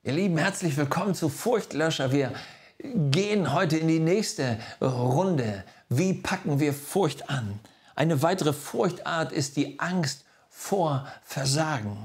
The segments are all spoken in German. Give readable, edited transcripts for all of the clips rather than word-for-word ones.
Ihr Lieben, herzlich willkommen zu Furchtlöscher. Wir gehen heute in die nächste Runde. Wie packen wir Furcht an? Eine weitere Furchtart ist die Angst vor Versagen.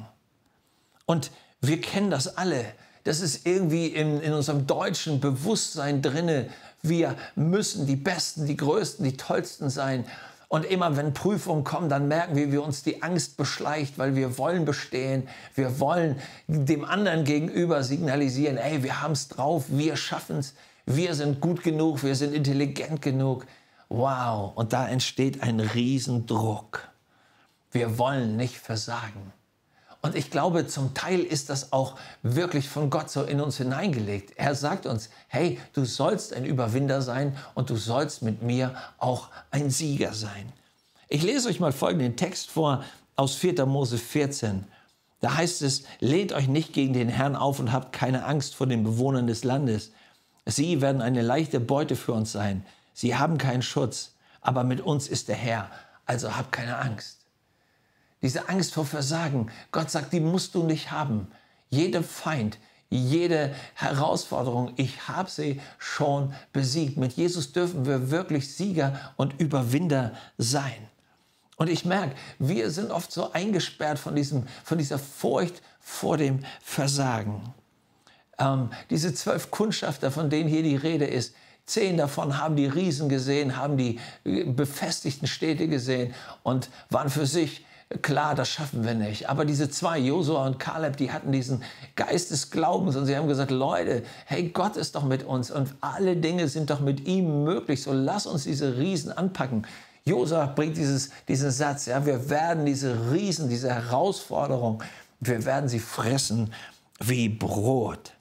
Und wir kennen das alle. Das ist irgendwie in unserem deutschen Bewusstsein drinne. Wir müssen die Besten, die Größten, die Tollsten sein. Und immer wenn Prüfungen kommen, dann merken wir, wie uns die Angst beschleicht, weil wir wollen bestehen. Wir wollen dem anderen gegenüber signalisieren, ey, wir haben es drauf, wir schaffen es, wir sind gut genug, wir sind intelligent genug. Wow, und da entsteht ein Riesendruck. Wir wollen nicht versagen. Und ich glaube, zum Teil ist das auch wirklich von Gott so in uns hineingelegt. Er sagt uns, hey, du sollst ein Überwinder sein und du sollst mit mir auch ein Sieger sein. Ich lese euch mal folgenden Text vor aus 4. Mose 14. Da heißt es, lehnt euch nicht gegen den Herrn auf und habt keine Angst vor den Bewohnern des Landes. Sie werden eine leichte Beute für uns sein. Sie haben keinen Schutz, aber mit uns ist der Herr, also habt keine Angst. Diese Angst vor Versagen, Gott sagt, die musst du nicht haben. Jeder Feind, jede Herausforderung, ich habe sie schon besiegt. Mit Jesus dürfen wir wirklich Sieger und Überwinder sein. Und ich merke, wir sind oft so eingesperrt von dieser Furcht vor dem Versagen. Diese 12 Kundschafter, von denen hier die Rede ist, 10 davon haben die Riesen gesehen, haben die befestigten Städte gesehen und waren für sich klar, das schaffen wir nicht. Aber diese 2, Josua und Kaleb, die hatten diesen Geist des Glaubens und sie haben gesagt, Leute, hey, Gott ist doch mit uns und alle Dinge sind doch mit ihm möglich. So lass uns diese Riesen anpacken. Josua bringt diesen Satz, ja, wir werden diese Riesen, diese Herausforderung, wir werden sie fressen wie Brot.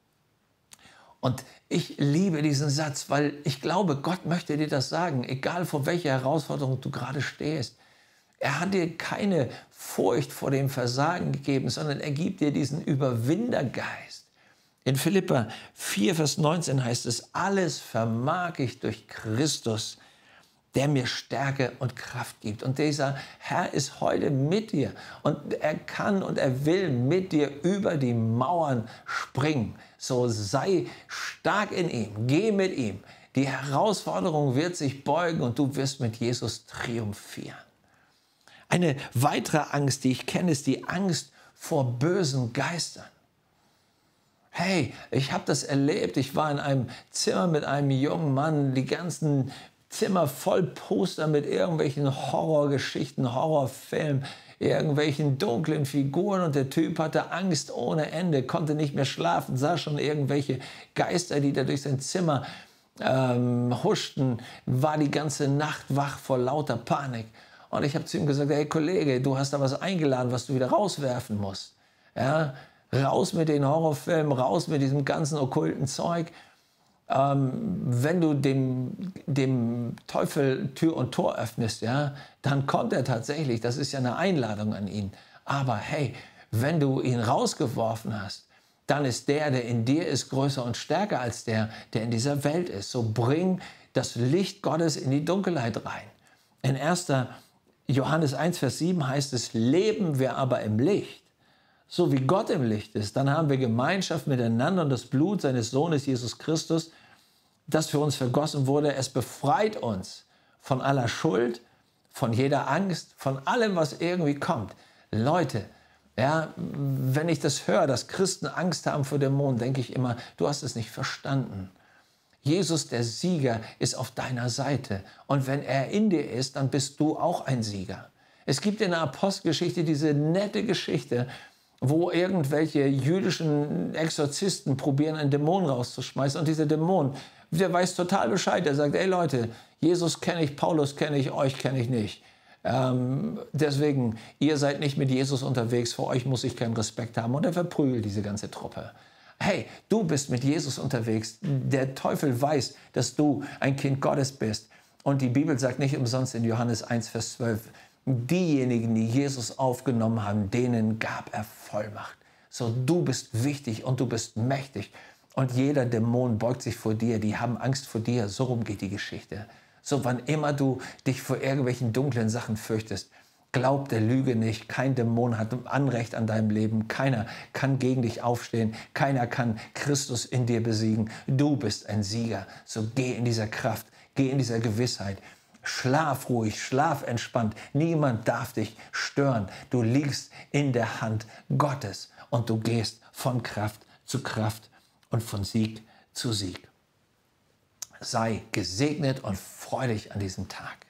Und ich liebe diesen Satz, weil ich glaube, Gott möchte dir das sagen, egal vor welcher Herausforderung du gerade stehst. Er hat dir keine Furcht vor dem Versagen gegeben, sondern er gibt dir diesen Überwindergeist. In Philipper 4, Vers 19 heißt es, alles vermag ich durch Christus, der mir Stärke und Kraft gibt. Und dieser Herr ist heute mit dir und er kann und er will mit dir über die Mauern springen. So sei stark in ihm, geh mit ihm. Die Herausforderung wird sich beugen und du wirst mit Jesus triumphieren. Eine weitere Angst, die ich kenne, ist die Angst vor bösen Geistern. Hey, ich habe das erlebt. Ich war in einem Zimmer mit einem jungen Mann, die ganzen Zimmer voll Poster mit irgendwelchen Horrorgeschichten, Horrorfilmen, irgendwelchen dunklen Figuren und der Typ hatte Angst ohne Ende, konnte nicht mehr schlafen, sah schon irgendwelche Geister, die da durch sein Zimmer huschten, war die ganze Nacht wach vor lauter Panik. Und ich habe zu ihm gesagt, hey Kollege, du hast da was eingeladen, was du wieder rauswerfen musst. Ja, raus mit den Horrorfilmen, raus mit diesem ganzen okkulten Zeug. Wenn du dem Teufel Tür und Tor öffnest, ja, dann kommt er tatsächlich. Das ist ja eine Einladung an ihn. Aber hey, wenn du ihn rausgeworfen hast, dann ist der in dir ist, größer und stärker als der in dieser Welt ist. So bring das Licht Gottes in die Dunkelheit rein. In 1. Johannes 1, Vers 7 heißt es, leben wir aber im Licht, so wie Gott im Licht ist, dann haben wir Gemeinschaft miteinander und das Blut seines Sohnes Jesus Christus, das für uns vergossen wurde, es befreit uns von aller Schuld, von jeder Angst, von allem, was irgendwie kommt. Leute, ja, wenn ich das höre, dass Christen Angst haben vor Dämonen, denke ich immer, du hast es nicht verstanden. Jesus, der Sieger, ist auf deiner Seite. Und wenn er in dir ist, dann bist du auch ein Sieger. Es gibt in der Apostelgeschichte diese nette Geschichte, wo irgendwelche jüdischen Exorzisten probieren, einen Dämon rauszuschmeißen. Und dieser Dämon, der weiß total Bescheid. Er sagt, ey Leute, Jesus kenne ich, Paulus kenne ich, euch kenne ich nicht. Deswegen, ihr seid nicht mit Jesus unterwegs, vor euch muss ich keinen Respekt haben. Und er verprügelt diese ganze Truppe. Hey, du bist mit Jesus unterwegs. Der Teufel weiß, dass du ein Kind Gottes bist. Und die Bibel sagt nicht umsonst in Johannes 1, Vers 12, diejenigen, die Jesus aufgenommen haben, denen gab er Vollmacht. So, du bist wichtig und du bist mächtig. Und jeder Dämon beugt sich vor dir, die haben Angst vor dir. So rum geht die Geschichte. So, wann immer du dich vor irgendwelchen dunklen Sachen fürchtest, Glaub der Lüge nicht. Kein Dämon hat Anrecht an deinem Leben. Keiner kann gegen dich aufstehen. Keiner kann Christus in dir besiegen. Du bist ein Sieger. So geh in dieser Kraft, geh in dieser Gewissheit. Schlaf ruhig, schlaf entspannt. Niemand darf dich stören. Du liegst in der Hand Gottes und du gehst von Kraft zu Kraft und von Sieg zu Sieg. Sei gesegnet und freu dich an diesem Tag.